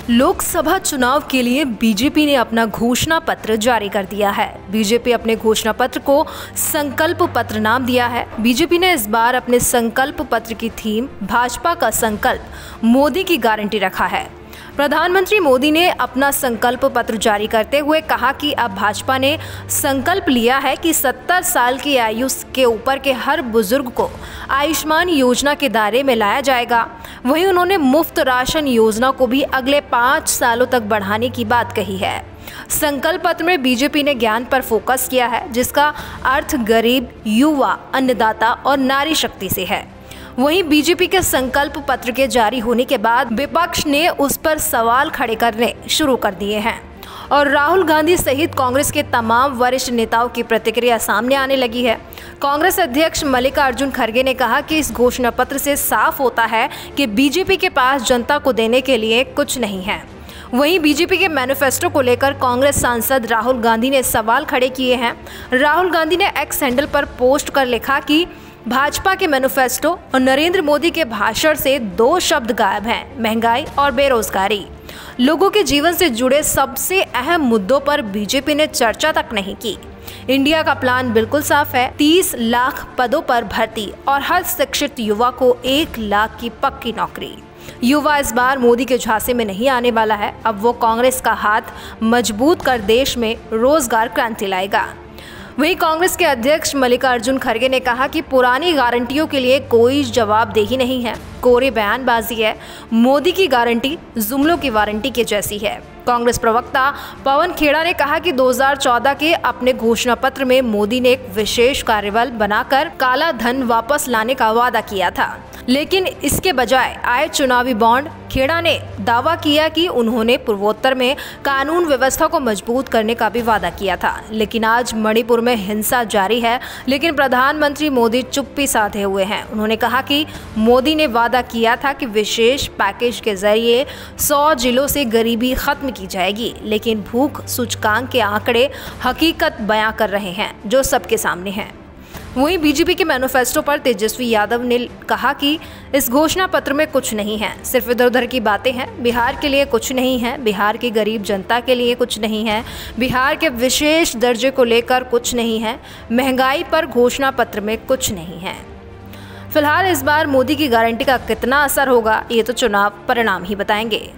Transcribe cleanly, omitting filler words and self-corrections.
लोकसभा चुनाव के लिए बीजेपी ने अपना घोषणा पत्र जारी कर दिया है। बीजेपी अपने घोषणा पत्र को संकल्प पत्र नाम दिया है। बीजेपी ने इस बार अपने संकल्प पत्र की थीम भाजपा का संकल्प, मोदी की गारंटी रखा है। प्रधानमंत्री मोदी ने अपना संकल्प पत्र जारी करते हुए कहा कि अब भाजपा ने संकल्प लिया है कि 70 साल की आयु के ऊपर के हर बुजुर्ग को आयुष्मान योजना के दायरे में लाया जाएगा। वहीं उन्होंने मुफ्त राशन योजना को भी अगले 5 सालों तक बढ़ाने की बात कही है। संकल्प पत्र में बीजेपी ने ज्ञान पर फोकस किया है, जिसका अर्थ गरीब, युवा, अन्नदाता और नारी शक्ति से है। वहीं बीजेपी के संकल्प पत्र के जारी होने के बाद विपक्ष ने उस पर सवाल खड़े करने शुरू कर दिए हैं और राहुल गांधी सहित कांग्रेस के तमाम वरिष्ठ नेताओं की प्रतिक्रिया सामने आने लगी है। कांग्रेस अध्यक्ष मल्लिकार्जुन खड़गे ने कहा कि इस घोषणा पत्र से साफ होता है कि बीजेपी के पास जनता को देने के लिए कुछ नहीं है। वहीं बीजेपी के मैनिफेस्टो को लेकर कांग्रेस सांसद राहुल गांधी ने सवाल खड़े किए हैं। राहुल गांधी ने एक्स हैंडल पर पोस्ट कर लिखा कि भाजपा के मैनिफेस्टो और नरेंद्र मोदी के भाषण से 2 शब्द गायब हैं, महंगाई और बेरोजगारी। लोगों के जीवन से जुड़े सबसे अहम मुद्दों पर बीजेपी ने चर्चा तक नहीं की। इंडिया का प्लान बिल्कुल साफ है, 30 लाख पदों पर भर्ती और हर शिक्षित युवा को 1 लाख की पक्की नौकरी। युवा इस बार मोदी के झांसे में नहीं आने वाला है। अब वो कांग्रेस का हाथ मजबूत कर देश में रोजगार क्रांति लाएगा। वहीं कांग्रेस के अध्यक्ष मल्लिकार्जुन खड़गे ने कहा कि पुरानी गारंटियों के लिए कोई जवाबदेही नहीं है, कोरी बयानबाजी है। मोदी की गारंटी जुमलों की वारंटी के जैसी है। कांग्रेस प्रवक्ता पवन खेड़ा ने कहा कि 2014 के अपने घोषणा पत्र में मोदी ने एक विशेष कार्यबल बनाकर काला धन वापस लाने का वादा किया था, लेकिन इसके बजाय आए चुनावी बॉन्ड। खेड़ा ने दावा किया कि उन्होंने पूर्वोत्तर में कानून व्यवस्था को मजबूत करने का भी वादा किया था, लेकिन आज मणिपुर में हिंसा जारी है, लेकिन प्रधानमंत्री मोदी चुप्पी साधे हुए हैं। उन्होंने कहा कि मोदी ने वादा किया था कि विशेष पैकेज के जरिए 100 जिलों से गरीबी खत्म की जाएगी, लेकिन भूख सूचकांक के आंकड़े हकीकत बयां कर रहे हैं जो सबके सामने हैं। वहीं बीजेपी के मैनिफेस्टो पर तेजस्वी यादव ने कहा कि इस घोषणा पत्र में कुछ नहीं है, सिर्फ इधर उधर की बातें हैं। बिहार के लिए कुछ नहीं है, बिहार की गरीब जनता के लिए कुछ नहीं है, बिहार के विशेष दर्जे को लेकर कुछ नहीं है, महंगाई पर घोषणा पत्र में कुछ नहीं है। फिलहाल इस बार मोदी की गारंटी का कितना असर होगा, ये तो चुनाव परिणाम ही बताएंगे।